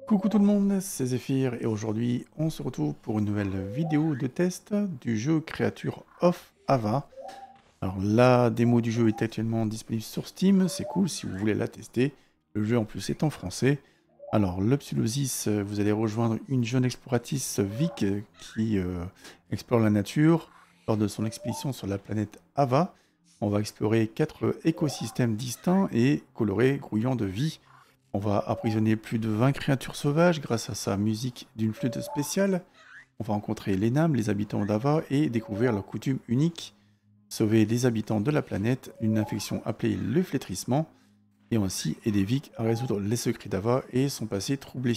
Coucou tout le monde, c'est Zephyr et aujourd'hui on se retrouve pour une nouvelle vidéo de test du jeu Creature of Ava. Alors la démo du jeu est actuellement disponible sur Steam, c'est cool si vous voulez la tester. Le jeu en plus est en français. Alors l'Upsilosis, vous allez rejoindre une jeune exploratrice Vic qui explore la nature lors de son expédition sur la planète Ava. On va explorer 4 écosystèmes distincts et colorés, grouillants de vie. On va emprisonner plus de 20 créatures sauvages grâce à sa musique d'une flûte spéciale. On va rencontrer les Nam, les habitants d'Ava, et découvrir leurs coutumes uniques. Sauver les habitants de la planète d'une infection appelée le flétrissement. Et ainsi aider Vic à résoudre les secrets d'Ava et son passé troublé.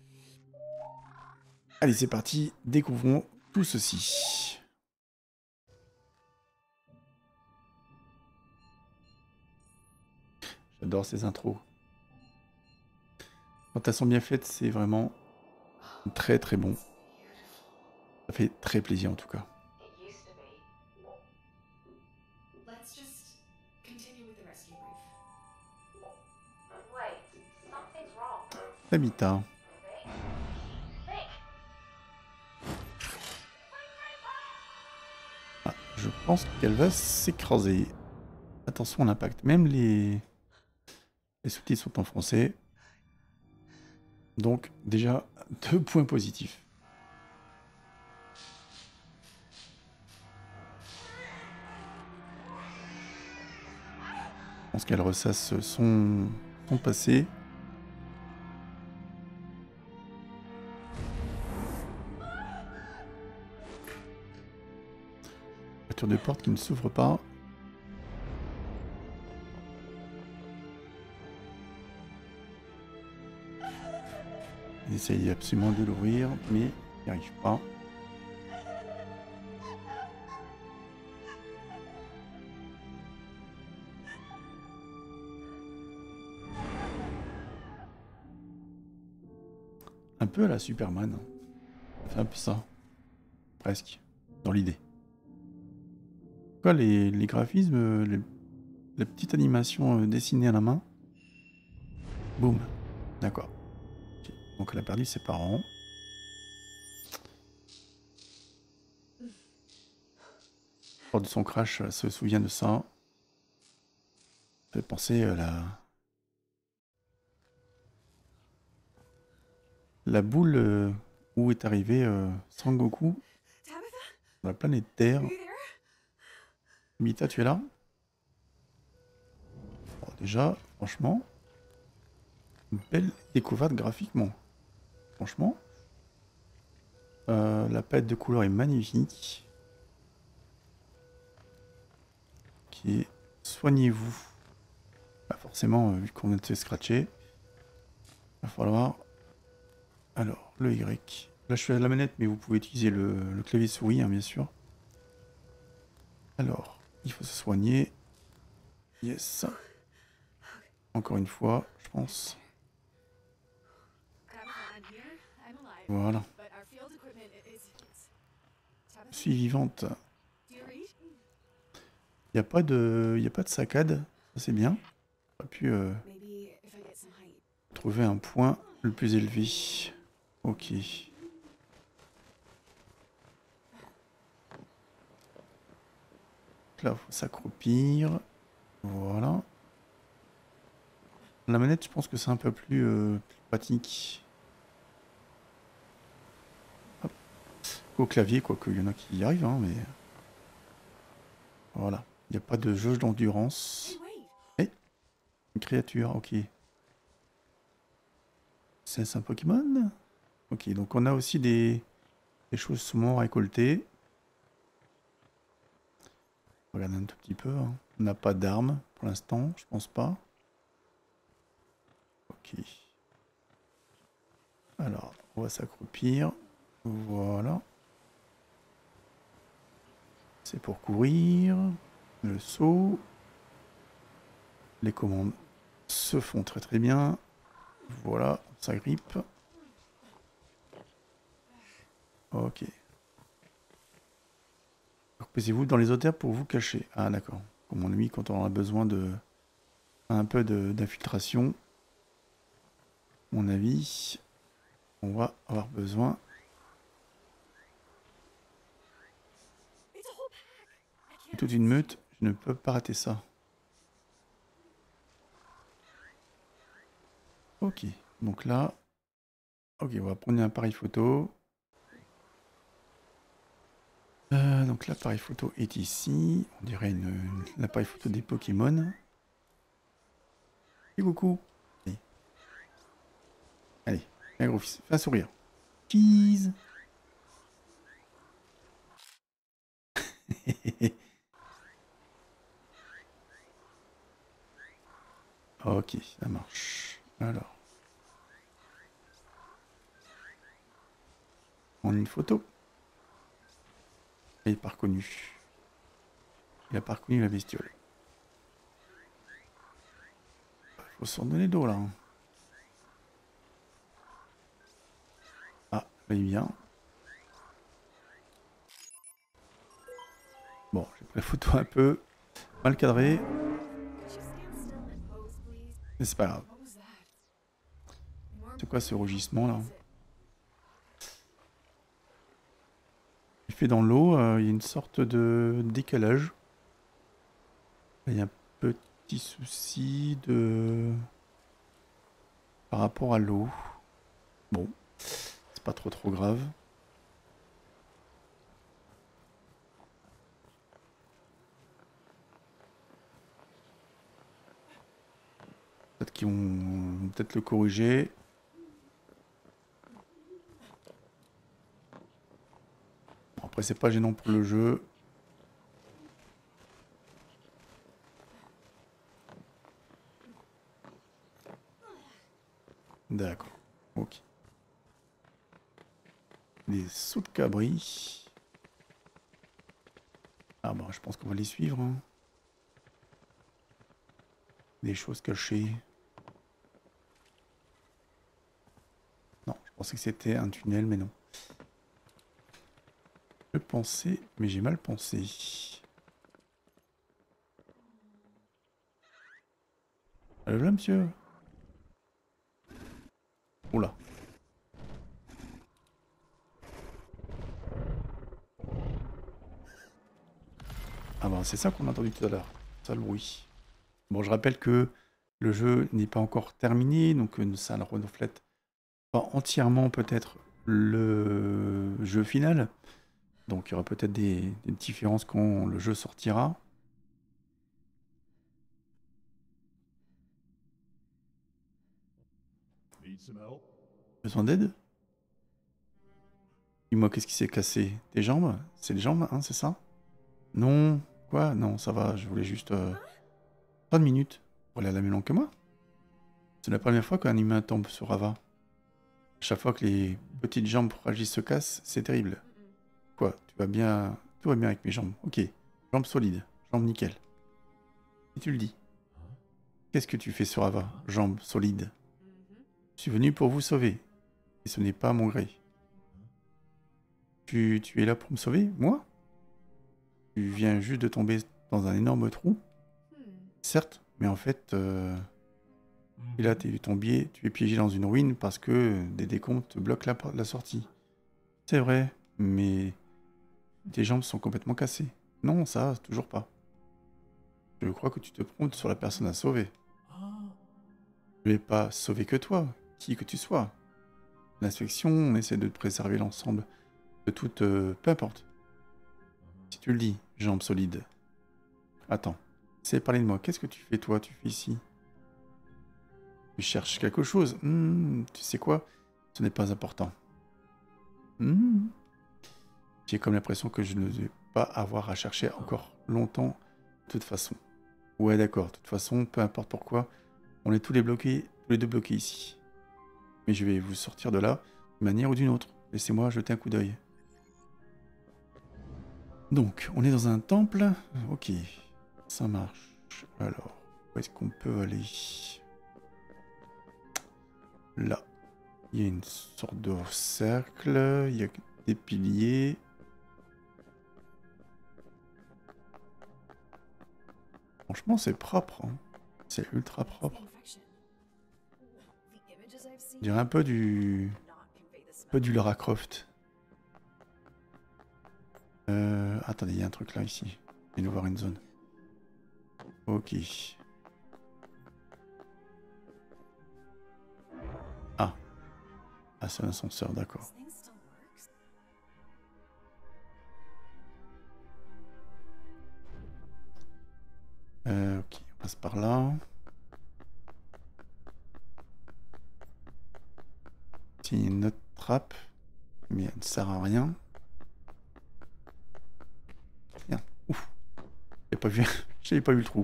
Allez, c'est parti, découvrons tout ceci. J'adore ces intros. Quand elles sont bien faites, c'est vraiment très très bon. Ça fait très plaisir en tout cas. L'habitat. Ah, je pense qu'elle va s'écraser. Attention à l'impact. Même les sous-titres sont en français. Donc déjà 2 points positifs. Je pense qu'elle ressasse son passé. Ouverture de porte qui ne s'ouvre pas. Il essaye absolument de l'ouvrir, mais il n'y arrive pas. Un peu à la Superman. Ça fait un peu ça. Presque. Dans l'idée. Quoi, les graphismes, la petite animation dessinée à la main. Boum. D'accord. Okay. Donc elle a perdu ses parents. Lors de son crash, elle se souvient de ça. Ça fait penser à la boule où est arrivé Sangoku dans la planète Terre. Mita, tu es là? Bon, déjà, franchement, une belle découverte graphiquement. Franchement, la palette de couleurs est magnifique. Ok, soignez-vous. Bah forcément, vu qu'on vient de se scratcher, il va falloir... Alors, le Y. Là, je suis à la manette, mais vous pouvez utiliser le clavier souris, hein, bien sûr. Alors, il faut se soigner. Yes. Encore une fois, je pense. Voilà. Je suis vivante. Il n'y a pas de saccade. Ça, c'est bien. On aurait pu trouver un point le plus élevé. Ok. Là, il faut s'accroupir. Voilà. La manette, je pense que c'est un peu plus pratique. Hop. Au clavier, quoique il y en a qui y arrivent, hein, mais... Voilà. Il n'y a pas de jauge d'endurance. Eh, une créature, ok. C'est un Pokémon? Ok, donc on a aussi des choses souvent récoltées. Regarde un tout petit peu. Hein. On n'a pas d'armes pour l'instant, je pense pas. Ok. Alors, on va s'accroupir. Voilà. C'est pour courir. Le saut. Les commandes se font très très bien. Voilà, ça grippe. Ok. Posez-vous dans les odeurs pour vous cacher. Ah d'accord. Comme on a mis quand on a besoin de un peu d'infiltration. Mon avis. On va avoir besoin. Toute une meute, je ne peux pas rater ça. Ok, donc là, ok, on va prendre un appareil photo. Donc l'appareil photo est ici. On dirait l'appareil photo des Pokémon. Et coucou. Allez, allez, fais un gros fils, fais un sourire. Cheese. Ok, ça marche. Alors, on a une photo. Il n'est pas reconnu. Il n'a pas reconnu la bestiole. Faut s'en donner d'eau là. Hein. Ah, là il vient. Bon, j'ai pris la photo un peu mal cadrée. Mais c'est pas grave. C'est quoi ce rugissement là? Il fait dans l'eau, il y a une sorte de décalage. Il y a un petit souci de... par rapport à l'eau. Bon, c'est pas trop grave. Peut-être qu'ils vont peut-être le corriger. Bon, après, c'est pas gênant pour le jeu. D'accord. Ok. Des sauts de cabri. Ah bah, je pense qu'on va les suivre. Hein. Des choses cachées. Non, je pensais que c'était un tunnel, mais non. Je pensais, mais j'ai mal pensé. Allô là, monsieur? Oula. Ah bah, c'est ça qu'on a entendu tout à l'heure. Ça, le bruit. Bon, je rappelle que le jeu n'est pas encore terminé, donc ça ne reflète pas entièrement peut-être le jeu final. Donc il y aura peut-être des différences quand le jeu sortira. Besoin d'aide? Dis-moi, qu'est-ce qui s'est cassé? Tes jambes? C'est les jambes, hein, c'est ça? Non. Quoi? Non, ça va, je voulais juste... 30 minutes pour aller à la même longue que moi. C'est la première fois qu'un humain tombe sur Ava. Chaque fois que les petites jambes fragiles se cassent, c'est terrible. Quoi? Tu vas bien... Tout va bien avec mes jambes. Ok. Jambes solides. Jambes nickel. Et tu le dis. Qu'est-ce que tu fais sur Ava? Jambes solides. Je suis venu pour vous sauver. Et ce n'est pas mon gré. Tu es là pour me sauver? Moi? Tu viens juste de tomber dans un énorme trou? Certes, mais en fait... Et là, tu es piégé dans une ruine parce que des décombres te bloquent la sortie. C'est vrai, mais tes jambes sont complètement cassées. Non, ça, toujours pas. Je crois que tu te trompes sur la personne à sauver. Je vais pas sauver que toi, qui que tu sois. L'inspection, on essaie de préserver l'ensemble de toute... peu importe. Si tu le dis, jambes solides. Attends, c'est parler de moi. Qu'est-ce que tu fais, toi? Tu fais ici? Tu cherches quelque chose? Tu sais quoi? Ce n'est pas important. J'ai comme l'impression que je ne vais pas avoir à chercher encore longtemps, de toute façon. Ouais, d'accord. De toute façon, peu importe pourquoi, on est tous les deux bloqués ici. Mais je vais vous sortir de là, d'une manière ou d'une autre. Laissez-moi jeter un coup d'œil. Donc, on est dans un temple. Ok, ça marche. Alors, où est-ce qu'on peut aller? Là. Il y a une sorte de cercle. Il y a des piliers. Franchement, c'est propre. Hein. C'est ultra propre. On dirait un peu du Pas du Lara Croft. Attendez, il y a un truc là, ici. Il va voir une zone. Ok. Ah. Ah, c'est un ascenseur, d'accord. Ok, on passe par là. C'est une autre trappe, mais elle ne sert à rien. Merde, ouf. J'ai pas vu, j'avais pas vu le trou.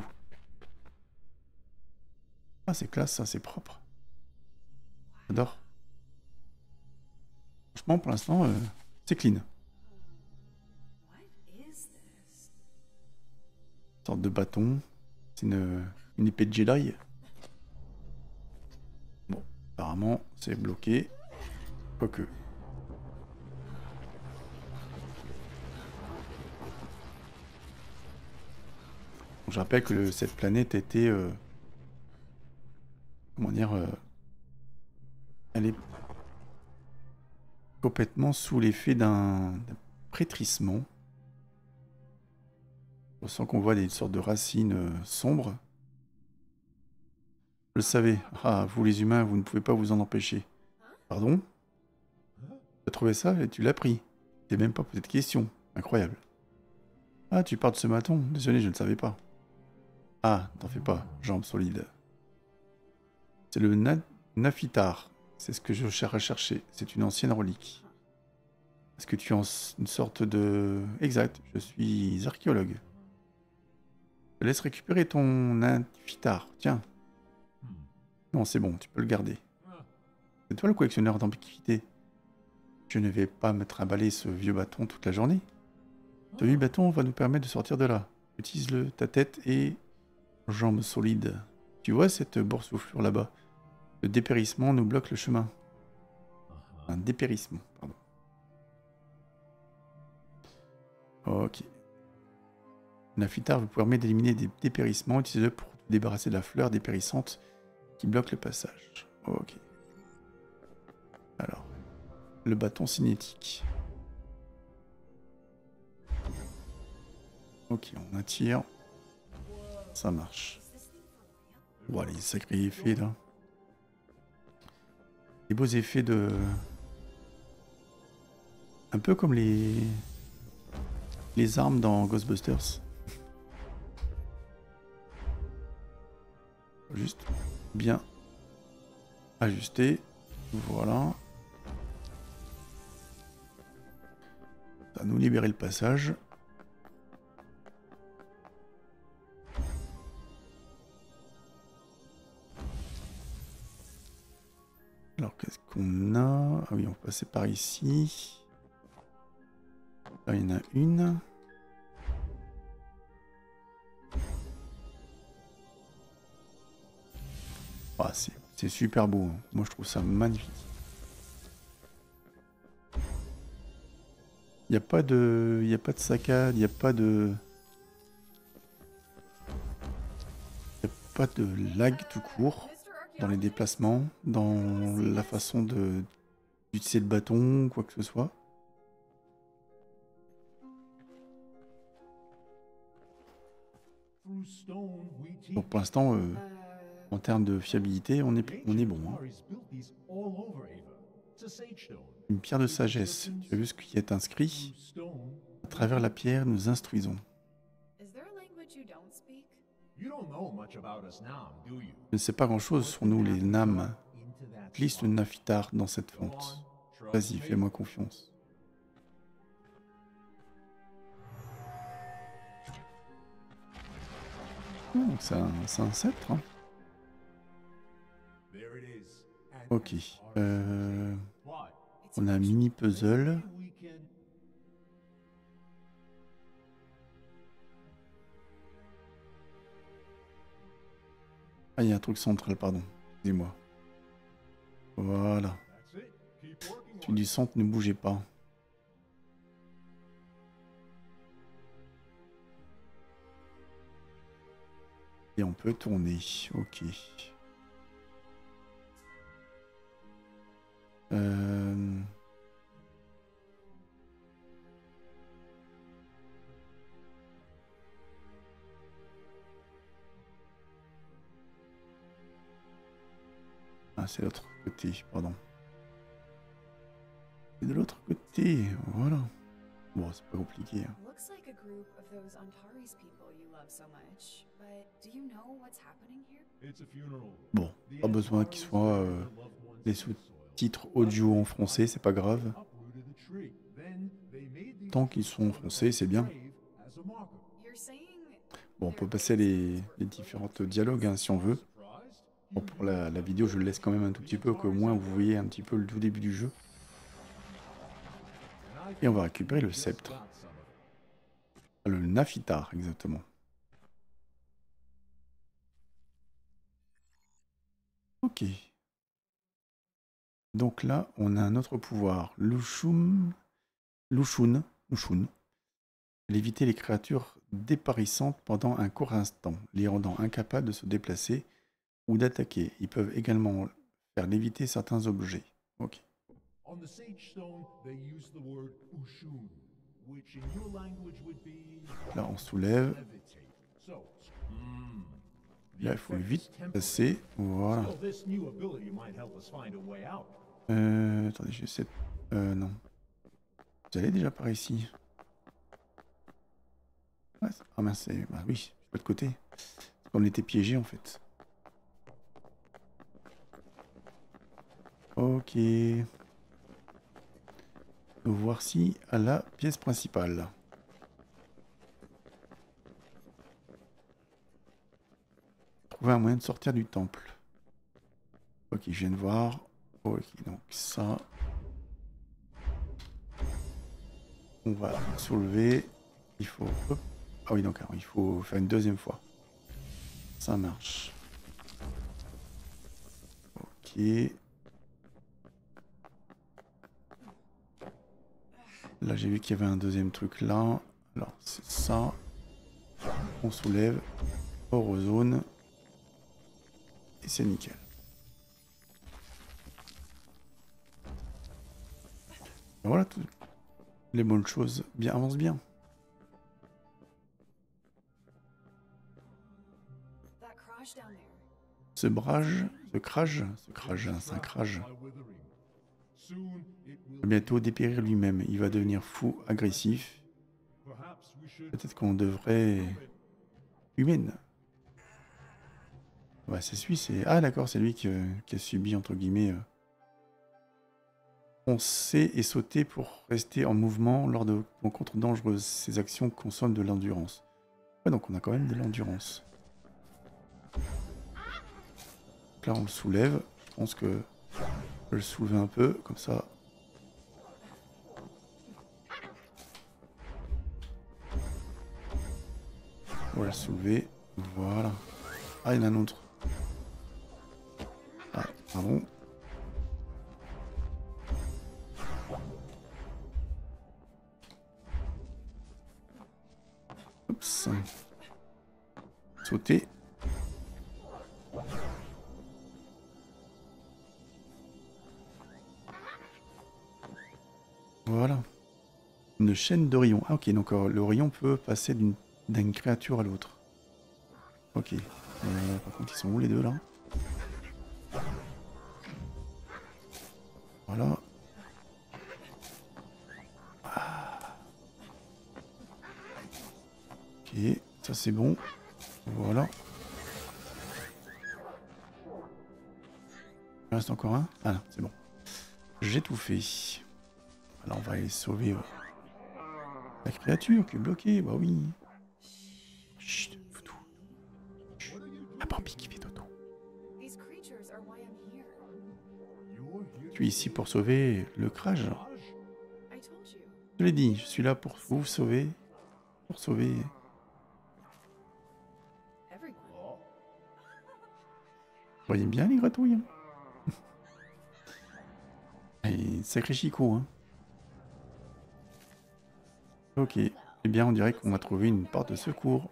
Ah, c'est classe, ça, c'est propre. J'adore. Franchement, pour l'instant, c'est clean. Une sorte de bâton. C'est une épée de Jedi. Bon, apparemment, c'est bloqué. Quoique. Donc, je rappelle que cette planète était... comment dire... elle est complètement sous l'effet d'un pétrissement. On sent qu'on voit des sortes de racines sombres. Je le savais. Ah, vous les humains, vous ne pouvez pas vous en empêcher. Pardon? Tu as trouvé ça et tu l'as pris. T'es même pas posé de questions. Incroyable. Ah, tu parles de ce bâton? Désolé, je ne savais pas. Ah, t'en fais pas. Jambes solides. C'est le Nafitar. C'est ce que je recherchais. C'est une ancienne relique. Est-ce que tu es une sorte de... Exact, je suis archéologue. Je te laisse récupérer ton Nafitar. Tiens. Non, c'est bon, tu peux le garder. C'est toi le collectionneur d'antiquités. Je ne vais pas me trimballer ce vieux bâton toute la journée. Ce vieux bâton va nous permettre de sortir de là. Utilise-le, ta tête et jambes solides. Tu vois cette boursouflure là-bas? Le dépérissement nous bloque le chemin. Un dépérissement, pardon. Ok. Nafitar vous permet d'éliminer des dépérissements. Utilisez-le pour vous débarrasser de la fleur dépérissante qui bloque le passage. Ok. Alors, le bâton cinétique. Ok, on attire. Ça marche. Bon, les sacrés effets là. Des beaux effets de... Un peu comme les armes dans Ghostbusters. Juste bien ajuster. Voilà. Ça va nous libérer le passage. Alors, qu'est-ce qu'on a? Ah oui, on va passer par ici. Là, il y en a une. Ah, c'est super beau. Hein. Moi, je trouve ça magnifique. Il n'y a pas de... Il n'y a pas de saccade, il n'y a pas de... Il n'y a pas de lag tout court dans les déplacements, dans la façon d'utiliser le bâton, quoi que ce soit. Donc pour l'instant, en termes de fiabilité, on est bon. Hein. Une pierre de sagesse. Tu as vu ce qui est inscrit? À travers la pierre, nous instruisons. Je ne sais pas grand-chose sur nous, les Nam. Glisse le Nafitar dans cette fente. Vas-y, fais-moi confiance. C'est un sceptre. Hein. Ok. On a un mini puzzle. Ah, il y a un truc central, pardon. Excusez-moi. Voilà. Celui du centre, ne bougez pas. Et on peut tourner. Ok. Ah, c'est l'autre côté, pardon. C'est de l'autre côté, voilà. Bon, c'est pas compliqué. Hein. Looks like a group of those Antares people you love so much, but do you know what's happening here? Bon, pas besoin qu'il soit les sous-titres audio en français, c'est pas grave. Tant qu'ils sont en français, c'est bien. You're saying Bon, on peut passer les différents dialogues hein, si on veut. Bon, pour la vidéo, je le laisse quand même un tout petit peu, qu'au moins vous voyez un petit peu le tout début du jeu. Et on va récupérer le sceptre. Le Nafitar, exactement. Ok. Donc là, on a un autre pouvoir. Lushun. Éviter les créatures déparissantes pendant un court instant, les rendant incapables de se déplacer ou d'attaquer. Ils peuvent également faire léviter certains objets. Ok. Là, on soulève. Là, il faut vite passer. Voilà. Attendez, j'essaie. Non. Vous allez déjà par ici. Ouais, ah mince, c'est... Bah oui, je pas de côté. On était piégé en fait. Ok. Voici à la pièce principale. Trouver un moyen de sortir du temple. Ok, je viens de voir. Ok, donc ça. On va soulever. Il faut... Hop. Ah oui, donc alors, il faut faire une deuxième fois. Ça marche. Ok. Là, j'ai vu qu'il y avait un deuxième truc là. Alors, c'est ça. On soulève. Orozone. Et c'est nickel. Et voilà, tout. Les bonnes choses bien avancent bien. Ce brage, c'est un crage. Va bientôt dépérir lui-même. Il va devenir fou, agressif. Peut-être qu'on devrait... Humaine. Ouais, c'est celui, c'est... Ah d'accord, c'est lui qui a subi, entre guillemets... Foncer et sauter pour rester en mouvement lors de rencontres dangereuses. Ces actions consomment de l'endurance. Ouais, donc on a quand même de l'endurance. Là, on le soulève. Je pense que je vais le soulever un peu, comme ça. On va le soulever. Voilà. Ah, il y en a un autre. Ah, pardon. Oups. Sauter. Voilà. Une chaîne d'Orion. Ah ok, donc l'Orion peut passer d'une créature à l'autre. Ok. Par contre, ils sont où les deux là? Voilà. Ah. Ok, ça c'est bon. Voilà. Il reste encore un? Ah non, c'est bon. J'ai tout fait. Alors on va aller sauver la créature qui est bloquée. Bah oui. Chut, Foutou. Chut. La Bambi qui fait dodo. Je suis ici pour sauver le Kraj. Je l'ai dit, je suis là pour vous sauver. Pour sauver... Vous voyez bien les gratouilles hein. Et sacré chicot hein. Ok. Eh bien on dirait qu'on va trouver une porte de secours.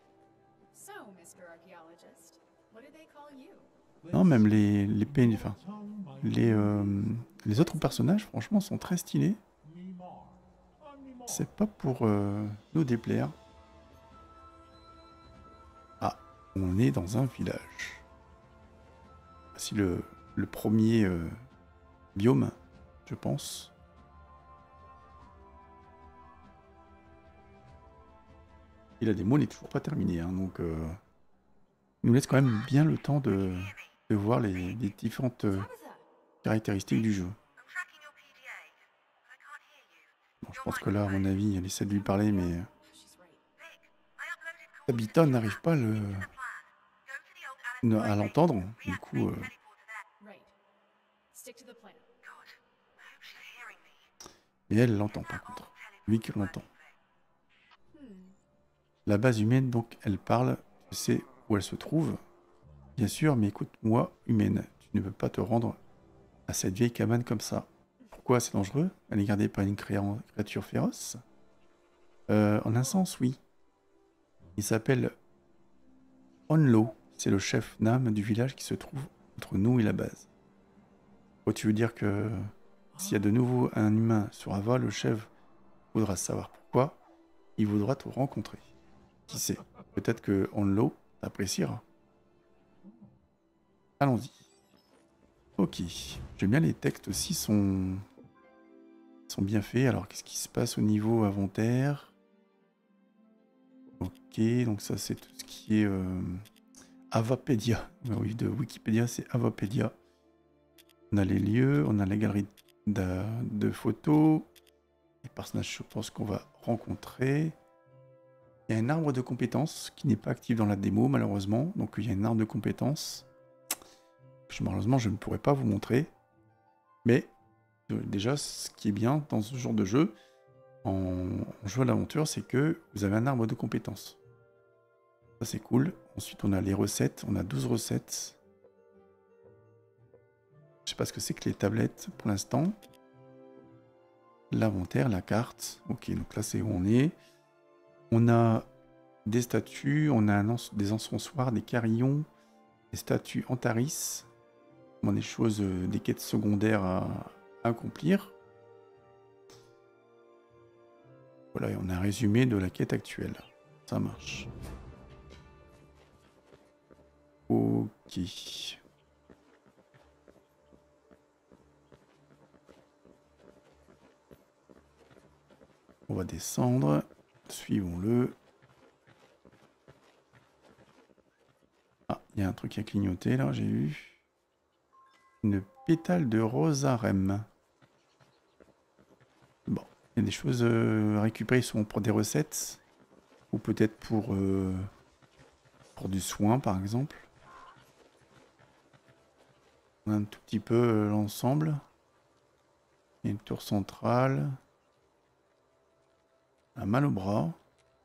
Non, même les PNJ, enfin, les autres personnages, franchement, sont très stylés. C'est pas pour nous déplaire. Ah, on est dans un village. Voici le le premier biome, je pense. Et la démo n'est toujours pas terminée, hein, donc il nous laisse quand même bien le temps de voir les différentes Tabitha! caractéristiques du jeu. I'm tracking your PDA. I can't hear you. Bon, je pense que là, à mon avis, elle essaie de lui parler, mais She's right. Vic, I uploaded courses Tabitha into n'arrive pas to the plan. Go to the old Alice à Boy l'entendre. base. Du coup, Reactivate the teleporter there. Right. Stick to the plan. God, I hope she's hearing me. et elle l'entend par contre. Lui qui l'entend. Hmm. La base humaine, donc, elle parle. Tu sais où elle se trouve. Bien sûr, mais écoute-moi, humaine. Tu ne peux pas te rendre à cette vieille cabane comme ça. Pourquoi c'est dangereux? Elle est gardée par une créature féroce? En un sens, oui. Il s'appelle Onlo. C'est le chef Nam du village qui se trouve entre nous et la base. Oh, tu veux dire que s'il y a de nouveau un humain sur Ava, le chef voudra savoir pourquoi. Il voudra te rencontrer. Qui sait? Peut-être que Onlo t'appréciera. Allons-y. Ok. J'aime bien les textes aussi, sont bien faits. Alors, qu'est-ce qui se passe au niveau inventaire? Ok, donc ça, c'est tout ce qui est Avapédia. Oui, de Wikipédia, c'est Avapédia. On a les lieux, on a la galerie de photos, les personnages, je pense qu'on va rencontrer. Il y a un arbre de compétences qui n'est pas actif dans la démo, malheureusement. Donc, il y a un arbre de compétences. Malheureusement, je ne pourrais pas vous montrer. Mais déjà, ce qui est bien dans ce genre de jeu, en jeu à l'aventure, c'est que vous avez un arbre de compétences. Ça, c'est cool. Ensuite, on a les recettes. On a 12 recettes. Je sais pas ce que c'est que les tablettes pour l'instant. L'inventaire, la carte. Ok, donc là, c'est où on est. On a des statues. On a des encensoirs, des carillons, des statues Antaris. Des choses, des quêtes secondaires à accomplir. Voilà, et on a un résumé de la quête actuelle. Ça marche. Ok. On va descendre. Suivons-le. Ah, il y a un truc qui a clignoté là, j'ai vu. Une pétale de rosarem. Bon, il y a des choses à récupérer, souvent pour des recettes. Ou peut-être pour du soin, par exemple. On a un tout petit peu l'ensemble. Il y a une tour centrale. Un mal au bras.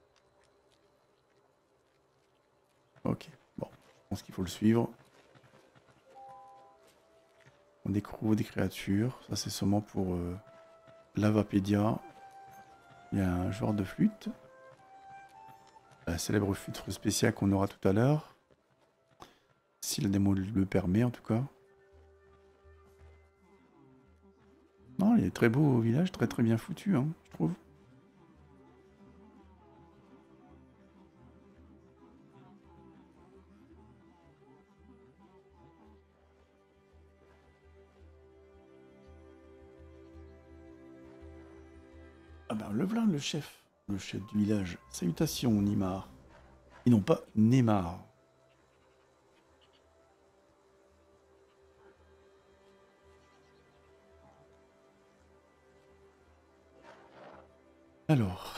Ok, bon, je pense qu'il faut le suivre. On découvre des créatures. Ça, c'est sûrement pour l'Avapédia. Il y a un joueur de flûte. La célèbre flûte spéciale qu'on aura tout à l'heure. Si la démo le permet, en tout cas. Non, il est très beau au village, très très bien foutu, hein, je trouve. Ah ben le voilà le chef du village. Salutations Nimar. Et non pas Neymar. Alors,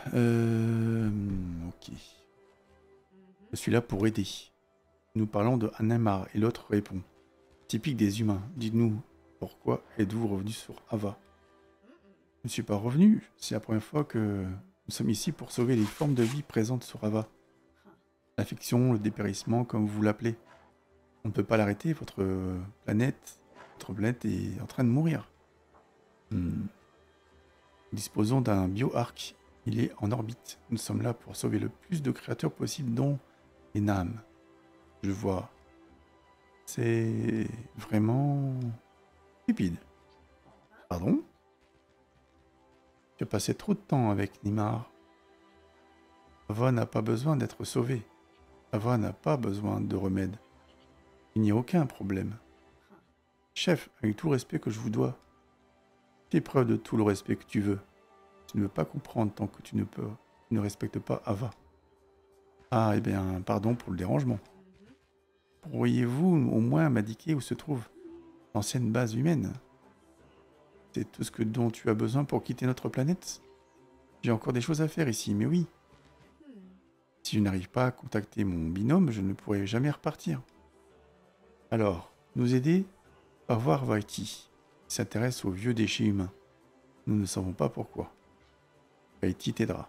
ok. Je suis là pour aider. Nous parlons de Neymar et l'autre répond. Typique des humains, dites-nous, pourquoi êtes-vous revenu sur Ava? Je ne suis pas revenu, c'est la première fois que nous sommes ici pour sauver les formes de vie présentes sur Ava. L'affection, le dépérissement, comme vous l'appelez. On ne peut pas l'arrêter, votre planète est en train de mourir. Nous disposons d'un bio-arc. Il est en orbite. Nous sommes là pour sauver le plus de créatures possible, dont les Nam. Je vois. C'est vraiment stupide. Pardon? Tu as passé trop de temps avec Nimar. Ava n'a pas besoin d'être sauvée. Ava n'a pas besoin de remède. Il n'y a aucun problème. Chef, avec tout le respect que je vous dois, fais preuve de tout le respect que tu veux. Tu ne veux pas comprendre tant que tu ne respectes pas Ava. Ah, eh bien, pardon pour le dérangement. Pourriez-vous au moins m'indiquer où se trouve l'ancienne base humaine? C'est tout ce dont tu as besoin pour quitter notre planète? J'ai encore des choses à faire ici, mais oui. Si je n'arrive pas à contacter mon binôme, je ne pourrai jamais repartir. Alors, nous aider? Au revoir, Vaiti, qui s'intéresse aux vieux déchets humains. Nous ne savons pas pourquoi. Vaiti t'aidera.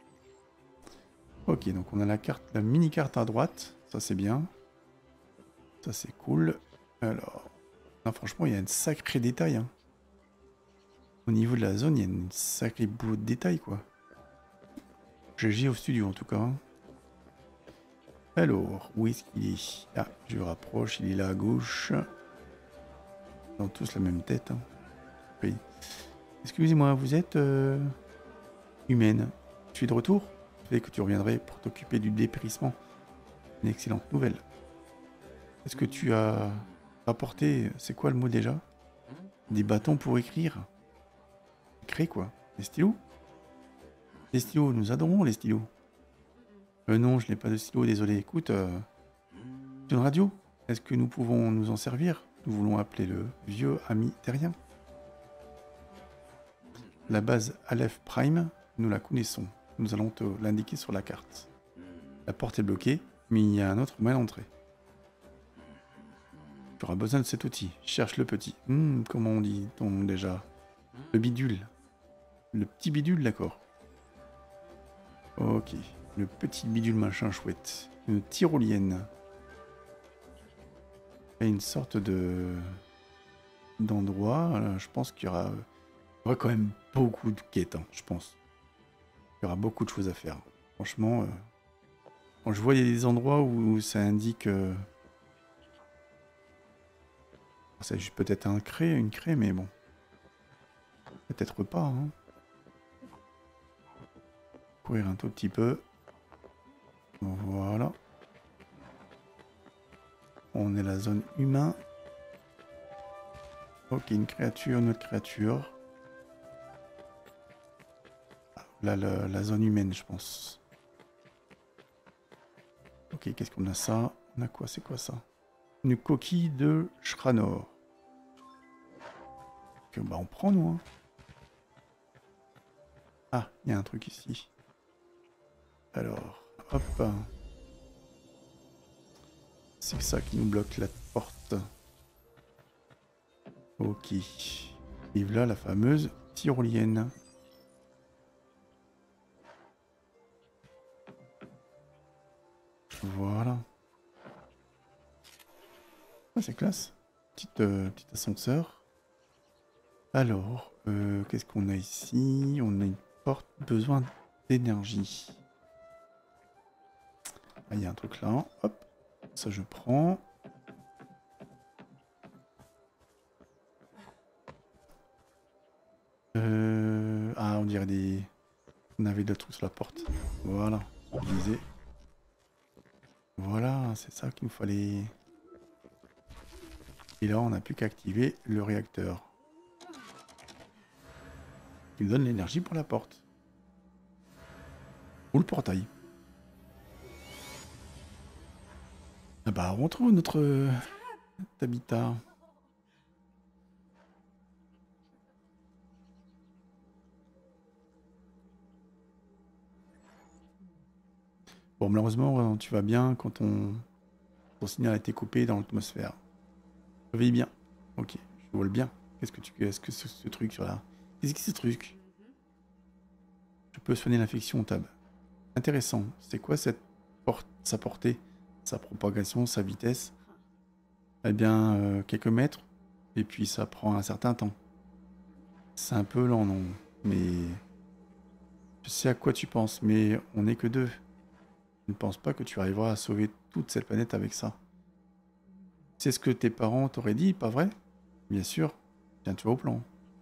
Ok, donc on a la carte, la mini-carte à droite. Ça, c'est bien. Ça, c'est cool. Alors, non, franchement, il y a un sacré détail. Hein. Au niveau de la zone, il y a une sacrée boulot de détail, quoi. GG au studio, en tout cas. Hein. Alors, où est-ce qu'il est? Ah, je le rapproche, il est là à gauche. Ils ont tous la même tête. Hein. Oui. Excusez-moi, vous êtes humaine. Je suis de retour. Je savais que tu reviendrais pour t'occuper du dépérissement. Une excellente nouvelle. Est-ce que tu as apporté, c'est quoi le mot déjà? Des bâtons pour écrire. Écrire quoi? Des stylos? Les stylos, nous adorons les stylos. Non, je n'ai pas de stylo, désolé. Écoute, une radio? Est-ce que nous pouvons nous en servir? Nous voulons appeler le vieux ami terrien. La base Aleph Prime, nous la connaissons. Nous allons te l'indiquer sur la carte. La porte est bloquée, mais il y a un autre moyen d'entrer. Tu auras besoin de cet outil. Cherche le petit. Comment on dit-on déjà? Le bidule. Le petit bidule, d'accord. Ok. Le petit bidule machin chouette. Une tyrolienne. Et une sorte de d'endroit. Je pense qu'il y aura quand même beaucoup de quêtes, hein, je pense. Il y aura beaucoup de choses à faire. Franchement, quand je vois il y a des endroits où ça indique... c'est juste peut-être une craie, mais bon. Peut-être pas. Hein. Courir un tout petit peu. Voilà. On est la zone humain. Ok, une créature, une autre créature. Là, la zone humaine, je pense. Ok, qu'est-ce qu'on a ça? On a quoi? C'est quoi ça? Une coquille de Shranor. Ok, bah on prend, nous. Hein. Ah, il y a un truc ici. Alors, hop. C'est ça qui nous bloque la porte. Ok. Et là, la fameuse tyrolienne. Voilà. Ah, c'est classe. Petit ascenseur. Alors, qu'est-ce qu'on a ici? On a une porte, besoin d'énergie. Ah, il y a un truc là. Hop. Ça, je prends. Ah, on dirait des... On avait d'autres trucs sur la porte. Voilà. Je disais. Voilà, c'est ça qu'il nous fallait. Et là, on n'a plus qu'à activer le réacteur. Il donne l'énergie pour la porte. Ou le portail. Ah bah, on retrouve notre habitat. Bon, malheureusement, tu vas bien quand ton signal a été coupé dans l'atmosphère. Réveille bien. Ok, je vois le bien. Qu'est-ce que ce truc sur là? Qu'est-ce que c'est ce truc? Je peux soigner l'infection au tab. Intéressant. C'est quoi sa portée, sa propagation, sa vitesse? Eh bien, quelques mètres. Et puis ça prend un certain temps. C'est un peu lent, non? Mais... Je sais à quoi tu penses, mais on n'est que deux. Je ne pense pas que tu arriveras à sauver toute cette planète avec ça. C'est ce que tes parents t'auraient dit, pas vrai? Bien sûr. Tiens, tu vas au plan.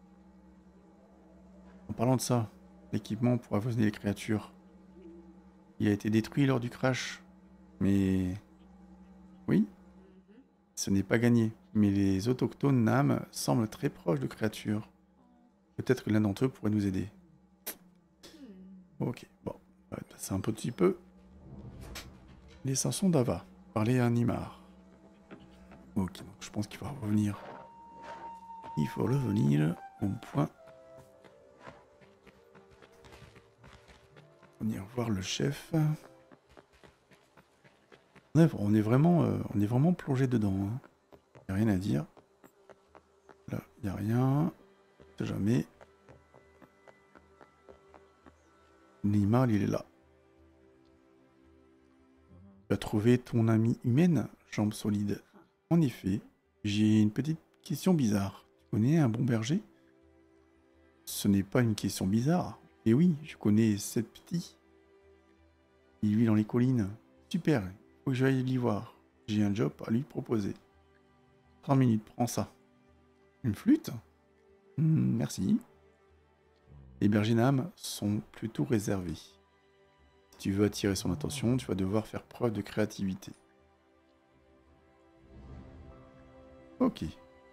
En parlant de ça, l'équipement pour avoisiner les créatures. Il a été détruit lors du crash. Mais... Oui, ce n'est pas gagné. mais les autochtones Nam semblent très proches de créatures. Peut-être que l'un d'entre eux pourrait nous aider. Ok, bon, on va passer un petit peu. Les chansons d'Ava. Parler à Nimar. Ok, donc je pense qu'il va revenir. Il faut revenir au point. Venir voir le chef. On est vraiment plongé dedans. Hein. Y a rien à dire. Là, y a rien. C'est jamais. Nimar, il est là. Tu as trouvé ton amie humaine, jambe solide. En effet, j'ai une petite question bizarre. Tu connais un bon berger? Ce n'est pas une question bizarre. Et oui, je connais cette petite. Il vit dans les collines. Super, il faut que j'aille l'y voir. J'ai un job à lui proposer. 30 minutes, prends ça. Une flûte? Merci. Les bergers Nam sont plutôt réservés. Si tu veux attirer son attention, tu vas devoir faire preuve de créativité. Ok.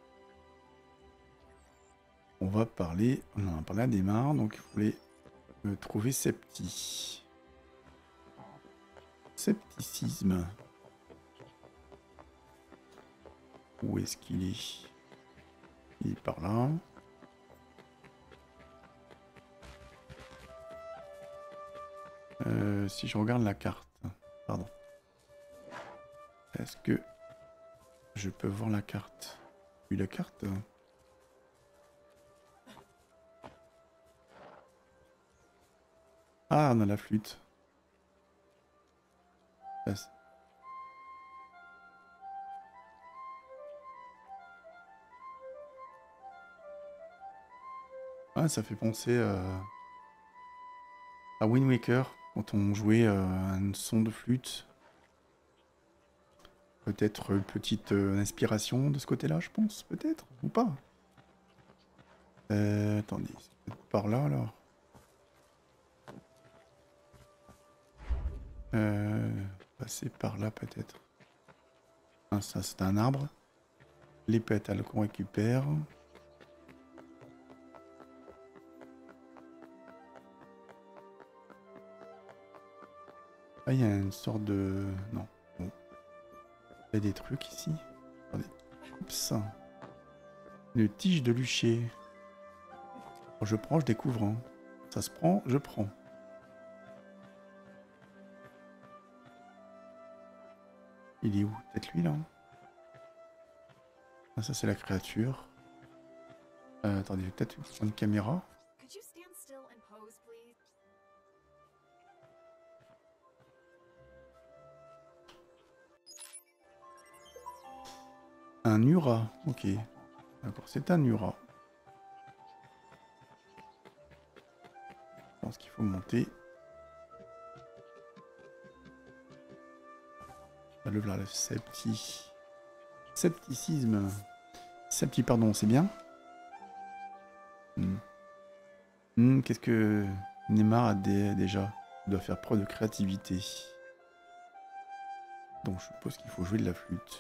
On va parler... On en a parlé à Démarre, donc il fallait trouver Septi. Scepticisme. Où est-ce qu'il est? Il est par là. Si je regarde la carte... Pardon. Est-ce que je peux voir la carte? Oui, la carte... Ah, on a la flûte. Ah, ça fait penser à Wind Waker, quand on jouait un son de flûte. Peut-être une petite inspiration de ce côté-là, je pense, peut-être, ou pas. Attendez, c'est peut-être par là, alors. Passer par là, peut-être. Ah, ça, c'est un arbre. Les pétales qu'on récupère. Ah, il y a une sorte de... Non. Bon. Il y a des trucs ici. Attendez. Oups. Une tige de luché. Quand je prends, je découvre. Hein. Ça se prend, je prends. Il est où? Peut-être lui, là? Ah, ça, c'est la créature. Attendez, peut-être une caméra. Could you stand still and pose, please? Un Ura. Ok. D'accord, c'est un Ura. Je pense qu'il faut monter. Le voilà, le scepticisme. Septi, pardon, c'est bien. Qu'est-ce que Neymar a déjà? Il doit faire preuve de créativité. Donc je suppose qu'il faut jouer de la flûte.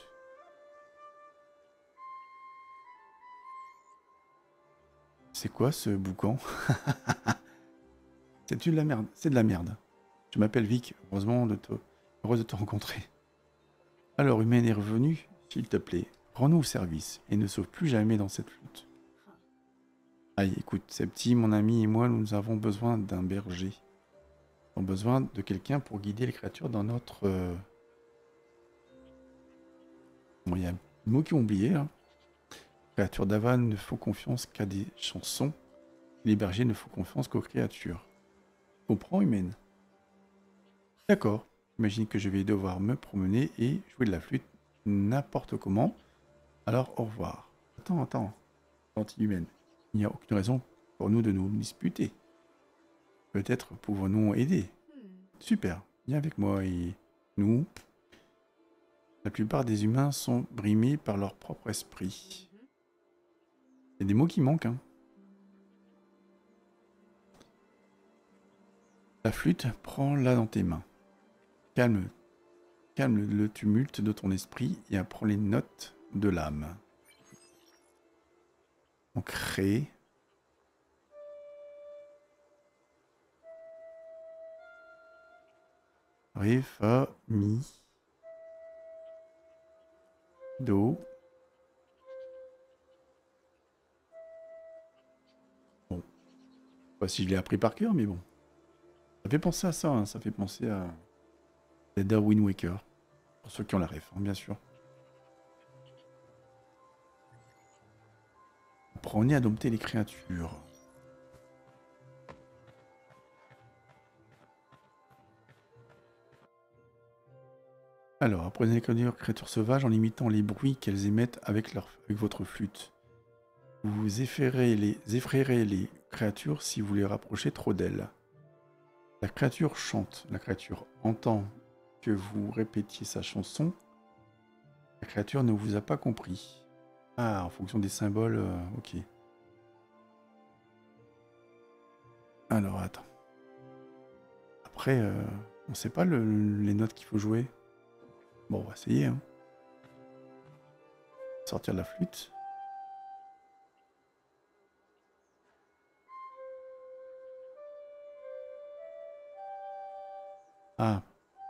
C'est quoi ce boucan? C'est de la merde. C'est de la merde. Je m'appelle Vic. Heureuse de te rencontrer. Alors, Humaine est revenue. S'il te plaît, rends-nous service et ne sauve plus jamais dans cette flûte. Aïe, écoute, Septi, mon ami et moi, nous avons besoin d'un berger. Nous avons besoin de quelqu'un pour guider les créatures dans notre... Bon, il y a un mot qu'ils ont oublié, là. Les créatures d'Ava ne font confiance qu'à des chansons. Les bergers ne font confiance qu'aux créatures. Comprends, Humaine? D'accord. J'imagine que je vais devoir me promener et jouer de la flûte n'importe comment. Alors, au revoir. Attends. Gentille Humaine. Il n'y a aucune raison pour nous de nous disputer. Peut-être pouvons-nous aider. Super. Viens avec moi et nous. La plupart des humains sont brimés par leur propre esprit. Il y a des mots qui manquent, hein. La flûte, prends-la dans tes mains. Calme le tumulte de ton esprit et apprends les notes de l'âme. On crée. Ré, fa, mi. Do. Bon. Pas si je l'ai appris par cœur, mais bon. Ça fait penser à ça, hein. Ça fait penser à Zelda Wind Waker. Pour ceux qui ont la ref, hein, bien sûr. Apprenez à dompter les créatures. Alors, apprenez à reconnaître les créatures sauvages en limitant les bruits qu'elles émettent avec votre flûte. Vous effrayerez les créatures si vous les rapprochez trop d'elles. La créature chante. La créature entend que vous répétiez sa chanson. La créature ne vous a pas compris. Ah, en fonction des symboles, ok. Alors, attends. Après, on sait pas les notes qu'il faut jouer. Bon, on va essayer. Hein. Sortir de la flûte. Ah.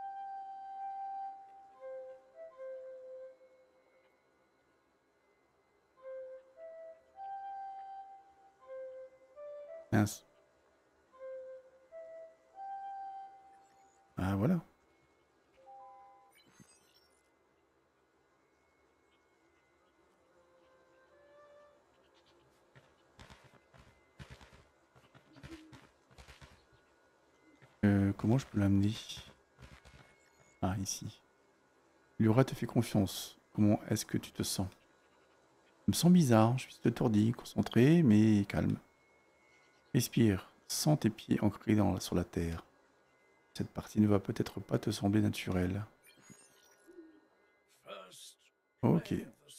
Mince. Ah, voilà. Comment je peux l'amener? Ah, ici. Lyra te fait confiance. Comment est-ce que tu te sens? Je me sens bizarre, je suis étourdi, concentré, mais calme. Respire, sens tes pieds ancrés sur la terre. Cette partie ne va peut-être pas te sembler naturelle. Ok.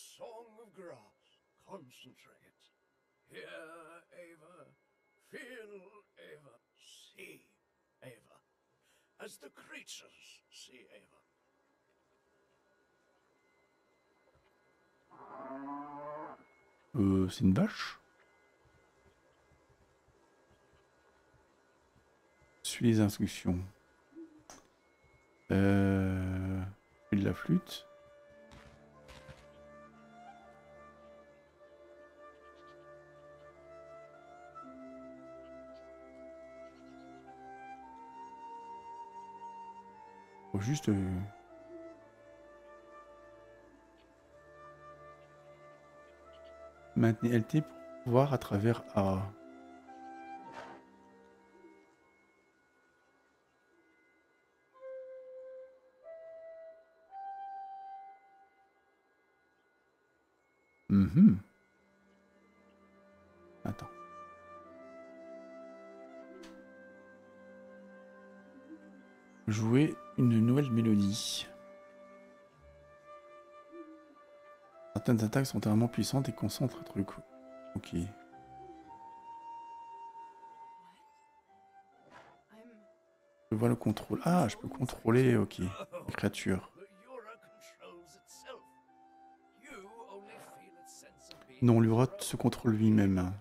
C'est une vache? Suis les instructions. Fais de la flûte. Faut juste... maintenir LT pour voir à travers A. Attends. Jouer une nouvelle mélodie. Certaines attaques sont tellement puissantes et concentrent un truc. Ok. Je vois le contrôle. Ah, je peux contrôler, ok, les créatures. Non, Lyra se contrôle lui-même.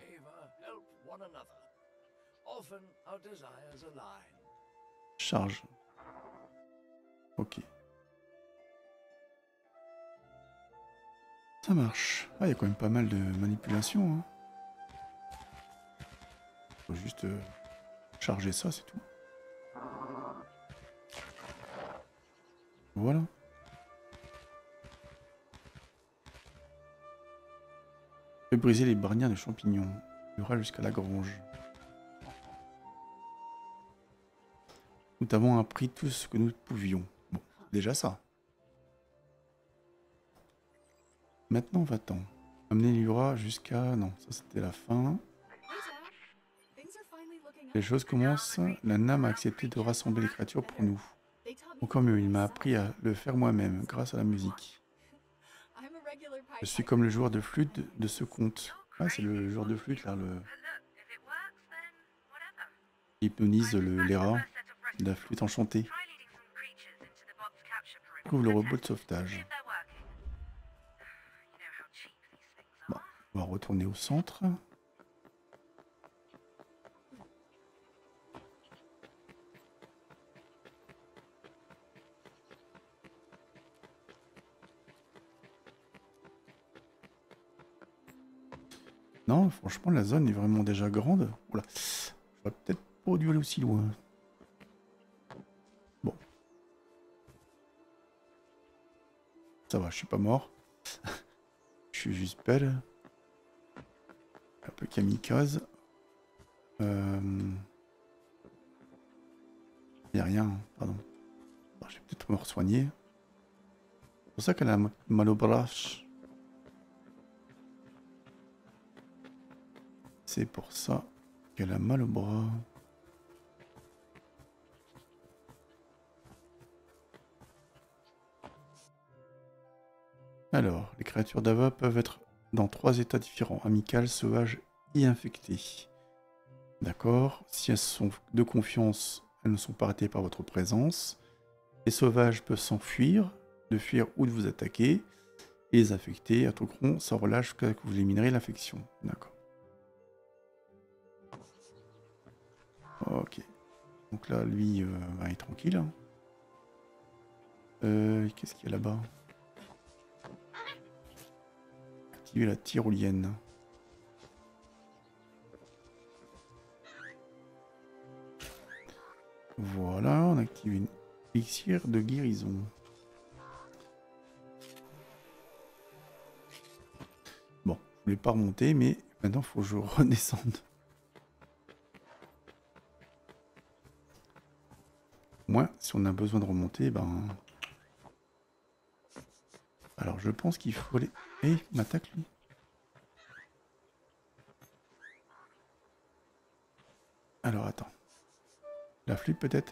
Charge. Ok. Ça marche. Ah, il y a quand même pas mal de manipulations. Hein. Faut juste charger ça, c'est tout. Voilà. Fais briser les barrières de champignons. Il y aura jusqu'à la grange. Nous avons appris tout ce que nous pouvions. Bon, déjà ça. Maintenant, va-t'en. Amener Lyra jusqu'à... Non, ça c'était la fin. Les choses commencent. La Nam a accepté de rassembler les créatures pour nous. Encore mieux, il m'a appris à le faire moi-même, grâce à la musique. Je suis comme le joueur de flûte de ce conte. Ah, c'est le joueur de flûte, là, le... qui hypnonise les rats. La flûte enchantée. Trouve le robot de sauvetage. Bon, On va retourner au centre. Non, franchement, la zone est vraiment déjà grande. Oula, j'aurais peut-être pas dû aller aussi loin. Bon. Ça va, je suis pas mort. Je suis juste belle. Un peu kamikaze. Il n'y a rien, pardon. Alors, je vais peut-être me re-soigner. C'est pour ça qu'elle a mal au bras. C'est pour ça qu'elle a mal au bras. Alors, les créatures d'Ava peuvent être dans 3 états différents, amical, sauvage et infecté. D'accord. Si elles sont de confiance, elles ne sont pas arrêtées par votre présence. Les sauvages peuvent s'enfuir, de fuir ou de vous attaquer. Et les infectés attaqueront sans relâche jusqu'à ce que vous éliminerez l'infection. D'accord. Ok. Donc là, lui, il est tranquille. Hein. Qu'est-ce qu'il y a là-bas? Activer la tyrolienne. Voilà, on active une élixir de guérison. Bon, je voulais pas remonter, mais maintenant, il faut que je redescende. Moi, si on a besoin de remonter, ben... Alors, je pense qu'il faut aller... Eh, il m'attaque, lui. Alors, attends. La flûte, peut-être?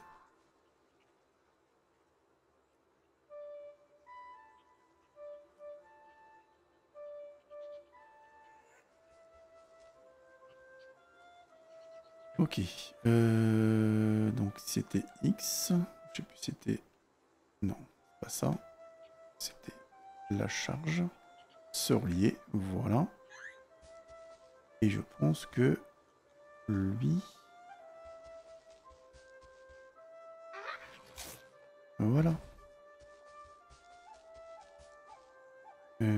Ok. Donc, c'était X. Je sais plus, c'était... Non, pas ça. C'était la charge. Se relier, voilà. Et je pense que lui... Voilà. Il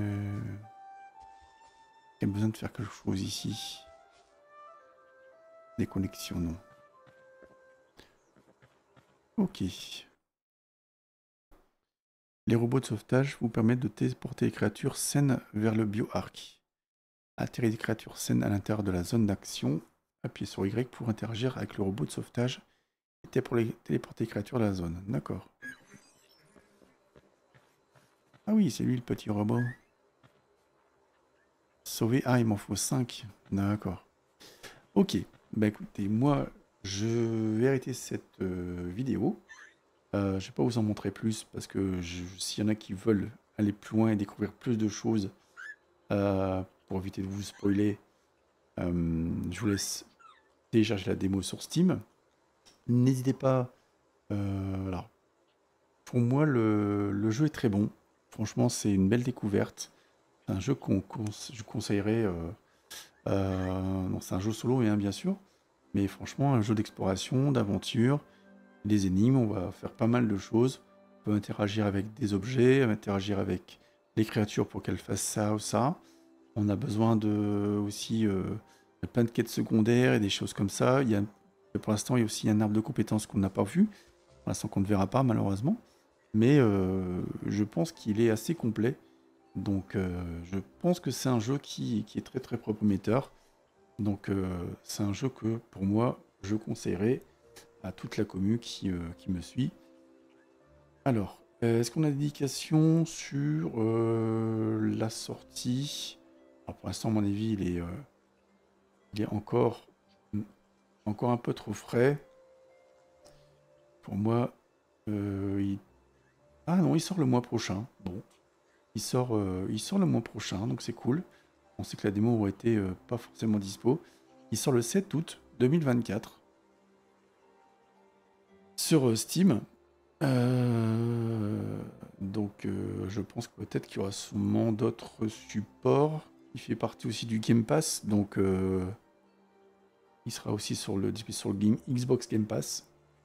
y a besoin de faire quelque chose ici. Des connexions, non. Ok. Les robots de sauvetage vous permettent de téléporter les créatures saines vers le bioarc. Atterrir des créatures saines à l'intérieur de la zone d'action. Appuyez sur Y pour interagir avec le robot de sauvetage. Et pour les téléporter les créatures de la zone. D'accord. Ah oui, c'est lui le petit robot. Sauver. Ah, il m'en faut 5. D'accord. Ok. Bah écoutez, moi, je vais arrêter cette vidéo. Je ne vais pas vous en montrer plus parce que s'il y en a qui veulent aller plus loin et découvrir plus de choses, pour éviter de vous spoiler, je vous laisse télécharger la démo sur Steam. N'hésitez pas. Alors, pour moi, le jeu est très bon. Franchement, c'est une belle découverte. C'est un jeu je conseillerais. Non, c'est un jeu solo, hein, bien sûr. Mais franchement, un jeu d'exploration, d'aventure, des énigmes. On va faire pas mal de choses. On peut interagir avec des objets, interagir avec les créatures pour qu'elles fassent ça ou ça. On a besoin de aussi plein de quêtes secondaires et des choses comme ça. Pour l'instant, il y a aussi un arbre de compétences qu'on n'a pas vu. Pour l'instant, qu'on ne verra pas, malheureusement. Mais je pense qu'il est assez complet. Donc, je pense que c'est un jeu qui est très très prometteur. Donc, c'est un jeu que, pour moi, je conseillerais à toute la commu qui me suit. Alors, est-ce qu'on a des indications sur la sortie? Alors, pour l'instant, à mon avis, il est encore un peu trop frais. Pour moi, ah non, il sort le mois prochain. Bon, il sort le mois prochain, donc c'est cool. On sait que la démo aurait été pas forcément dispo. Il sort le 7 août 2024 sur Steam. Donc je pense que peut-être qu'il y aura sûrement d'autres supports. Il fait partie aussi du Game Pass, donc il sera aussi disponible sur le Xbox Game Pass.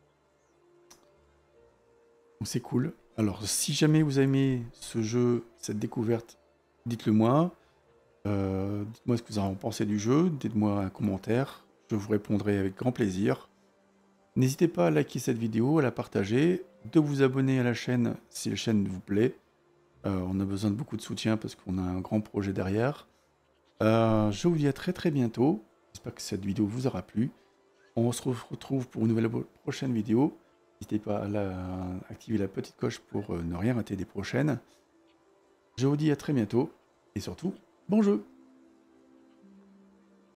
Donc c'est cool. Alors si jamais vous aimez ce jeu, cette découverte, dites-le moi. Dites-moi ce que vous en pensez du jeu, dites-moi un commentaire, je vous répondrai avec grand plaisir. N'hésitez pas à liker cette vidéo, à la partager, de vous abonner à la chaîne si la chaîne vous plaît. On a besoin de beaucoup de soutien parce qu'on a un grand projet derrière. Je vous dis à très très bientôt. J'espère que cette vidéo vous aura plu. On se retrouve pour une nouvelle prochaine vidéo. N'hésitez pas à activer la petite cloche pour ne rien rater des prochaines. Je vous dis à très bientôt et surtout, bon jeu!